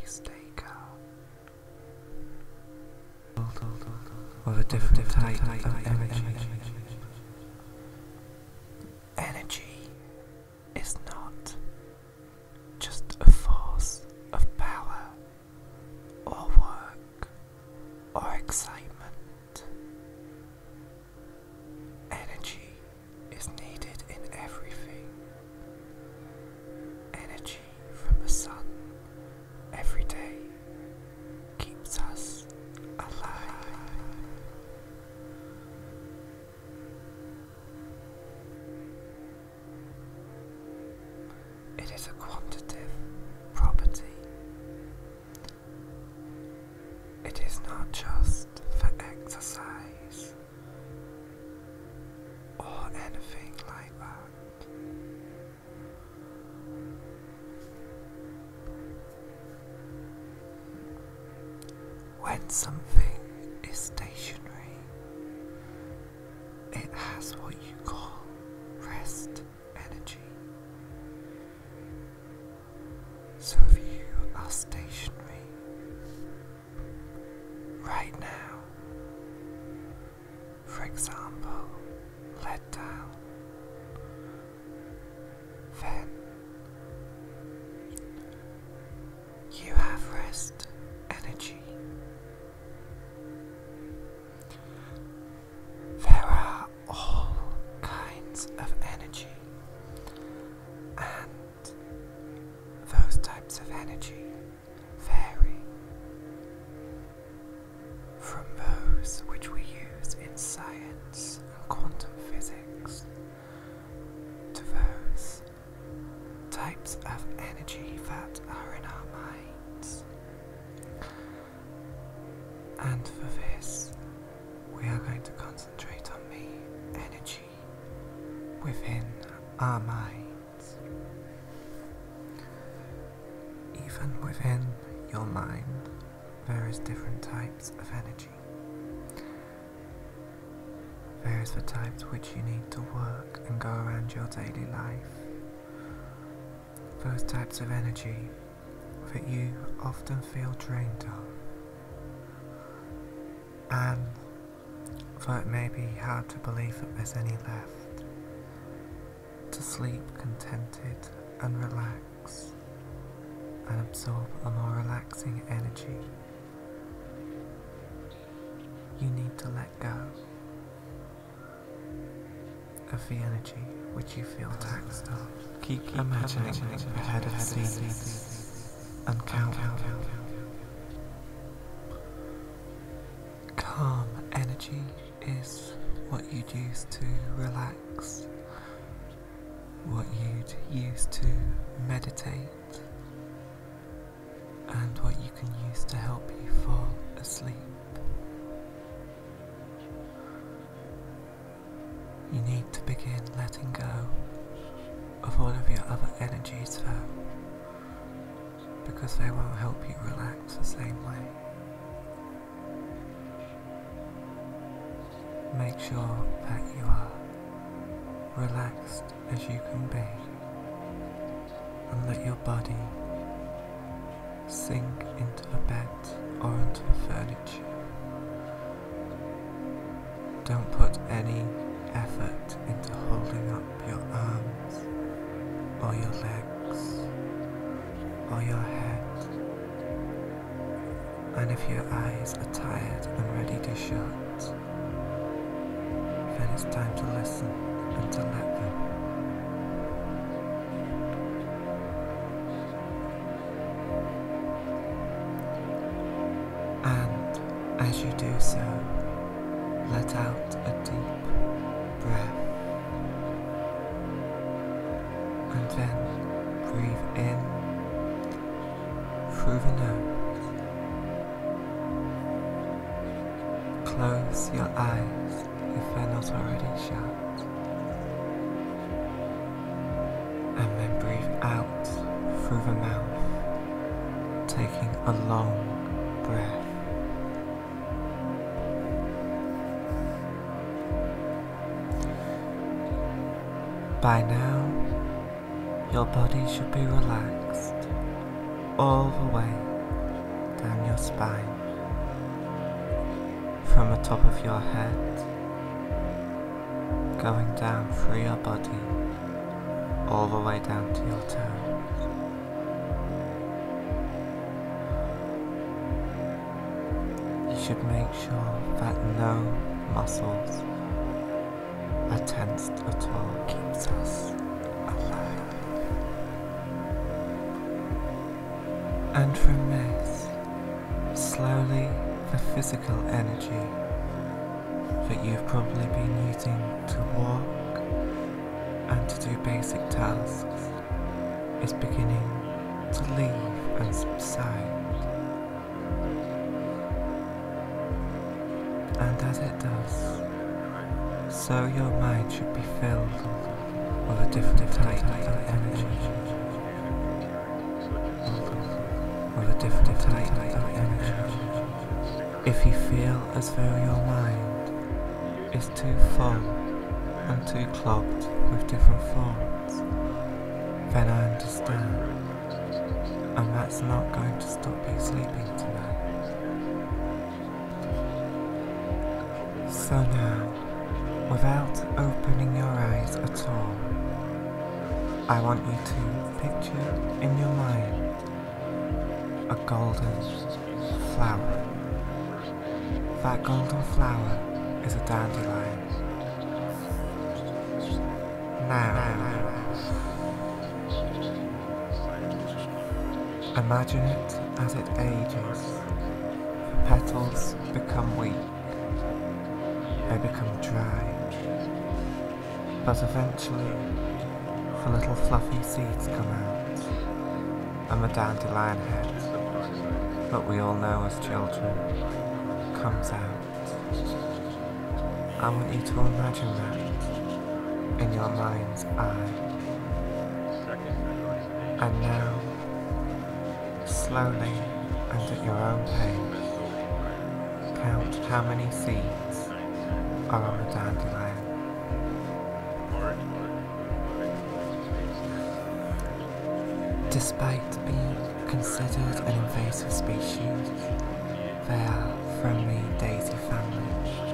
stay calm. With a different type of energy. Energy is not just a force of power or work or excitement. Energy is needed in everything. Energy from the sun every day keeps us alive. It is a quantitative property. It is not just for exercise or anything like that. When something is stationary, it has what you call rest energy. So if you are stationary right now, for example, let down, then you have rest energy. There are all kinds of energy, and those types of energy vary from those which we use in science and quantum physics to those types of energy that are in our minds. And for this, we are going to concentrate on the energy within our minds. Even within your mind, there is different types of energy. There is the types which you need to work and go around your daily life. Those types of energy that you often feel drained of. And though it may be hard to believe that there's any left, to sleep contented and relax and absorb a more relaxing energy, you need to let go of the energy which you feel taxed of. Keep imagining the head of seas and count. Calm energy is what you'd use to relax, what you'd use to meditate, and what you can use to help you fall asleep. You need to begin letting go of all of your other energies though, because they won't help you relax the same way. Make sure that you are relaxed as you can be, and let your body sink into the bed or into the furniture. Don't put any effort into holding up your arms or your legs or your head. And if your eyes are tired and ready to shut, then it's time to listen and to let them. And as you do so, let out a deep breath, and then breathe in through the nose. Close your eyes if they're not already shut, and then breathe out through the mouth, taking a long breath. By now, your body should be relaxed all the way down your spine, from the top of your head, going down through your body, all the way down to your toes. You should make sure that no muscles are tensed at all. Keeps us alive. And from this, slowly the physical energy that you've probably been using to walk and to do basic tasks is beginning to leave and subside. And as it does, so your mind should be filled with a different type of energy. With a different type of energy. If you feel as though your mind is too full and too clogged with different thoughts, then I understand, and that's not going to stop you sleeping tonight. So now, without opening your eyes at all, I want you to picture in your mind a golden flower. That golden flower is a dandelion. Now, imagine it as it ages. The petals become weak. They become dry, but eventually the little fluffy seeds come out, and the dandelion head that we all know as children comes out. I want you to imagine that in your mind's eye. And now, slowly and at your own pace, count how many seeds are on the dandelion. Despite being considered an invasive species, they are from the daisy family,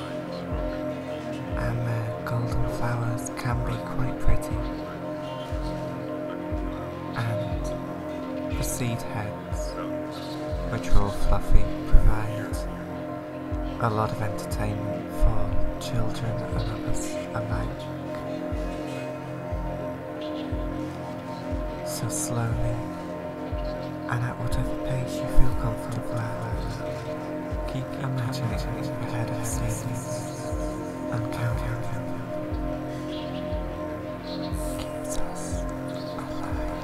and their golden flowers can be quite pretty, and the seed heads, which are all fluffy, provide a lot of entertainment for children and others alike. So slowly, and at whatever pace you feel comfortable at, keep imagining the head of seeds and counting. Keeps us alive.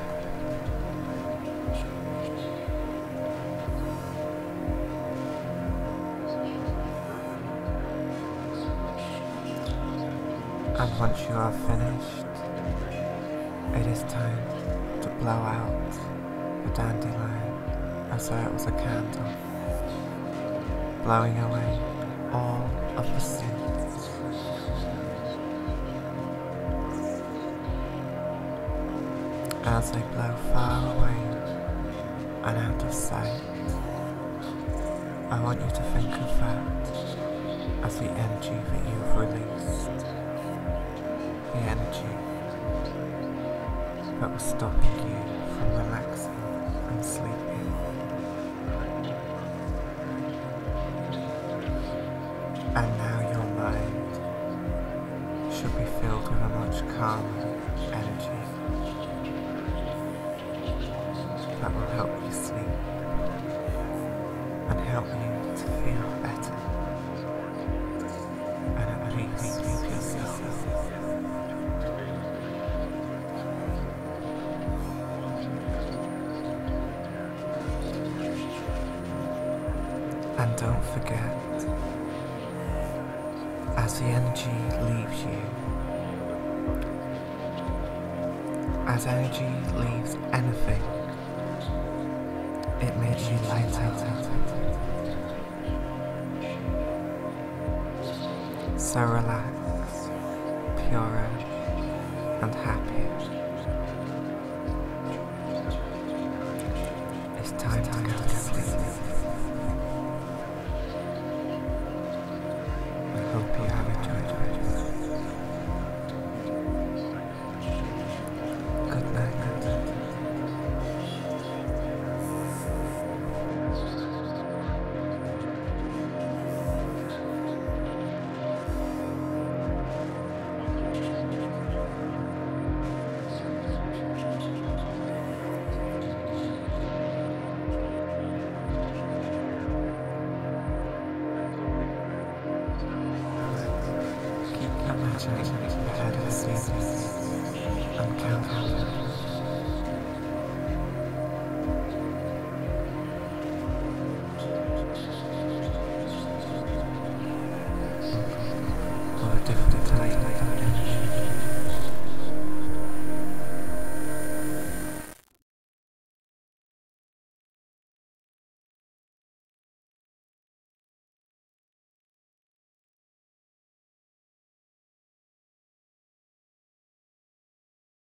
And once you are finished, it is time to blow out the dandelion as though it was a candle, blowing away all of the seeds. As they blow far away and out of sight, I want you to think of that as the energy that you've released. The energy that was stopping you from relaxing and sleeping. And now your mind should be filled with a much calmer energy that will help you sleep and help you to feel better and at peace with yourself. And don't forget, as the energy leaves you, as energy leaves anything, it makes you lighter, so relaxed, purer and happier. It's time to go to sleep. picture the head of a sea uncounted